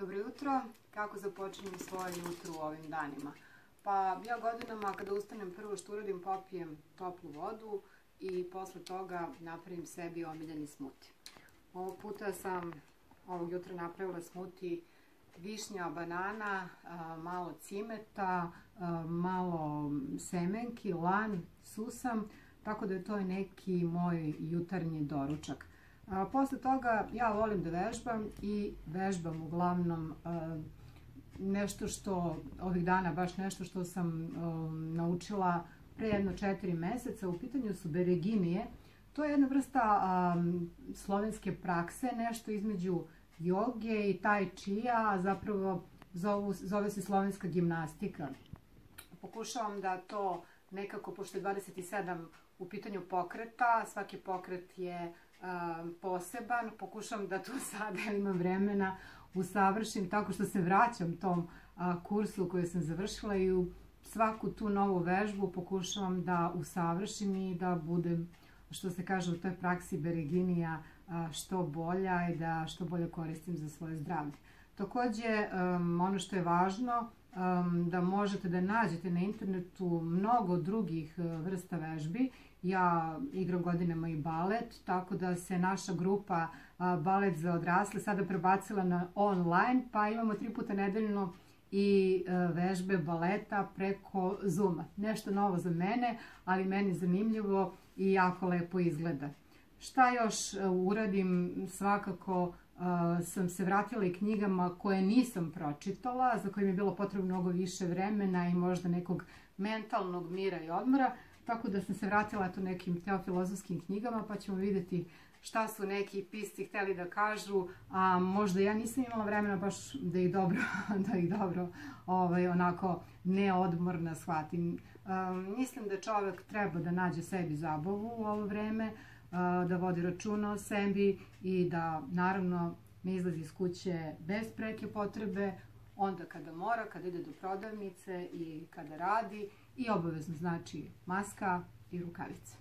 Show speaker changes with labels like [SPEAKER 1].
[SPEAKER 1] Dobro jutro, kako započinjem svoje jutro u ovim danima? Pa ja godinama kada ustanem prvo što uradim popijem toplu vodu i posle toga napravim sebi omiljeni smuti. Ovog puta sam ovog jutra napravila smuti višnja, banana, malo cimeta, malo semenki, lan, susam, tako da je to neki moj jutarnji doručak. Posle toga ja volim da vežbam i vežbam uglavnom nešto što ovih dana, baš nešto što sam naučila pre jedno 4 meseca. U pitanju su bereginije. To je jedna vrsta slovenske prakse, nešto između joge i tai čija, a zapravo zove se slovenska gimnastika. Pokušavam da to nekako, pošto je 27 u pitanju pokreta, svaki pokret je poseban, pokušam da tu sada imam vremena usavršim tako što se vraćam tom kursu koji sam završila i u svaku tu novu vežbu pokušavam da usavršim i da budem, što se kaže u toj praksi bereginija, što bolja i da što bolje koristim za svoje zdravlje. Takođe, ono što je važno, da možete da nađete na internetu mnogo drugih vrsta vežbi. Ja igram godinama i balet, tako da se naša grupa Balet za odrasle sada prebacila na online, pa imamo 3 puta nedeljno i vežbe baleta preko Zooma. Nešto novo za mene, ali meni zanimljivo i jako lepo izgleda. Šta još uradim? Svakako sam se vratila i knjigama koje nisam pročitala, za koje mi je bilo potrebno mnogo više vremena i možda nekog mentalnog mira i odmora, tako da sam se vratila nekim teofilozofskim knjigama, pa ćemo vidjeti šta su neki pisci hteli da kažu, a možda ja nisam imala vremena baš da ih dobro onako neodmorna shvatim. Mislim da čovek treba da nađe sebi zabavu u ovo vreme, da vodi računa o sebi i da naravno ne izlazi iz kuće bez preke potrebe, onda kada mora, kada ide do prodavnice i kada radi, i obavezno znači maska i rukavice.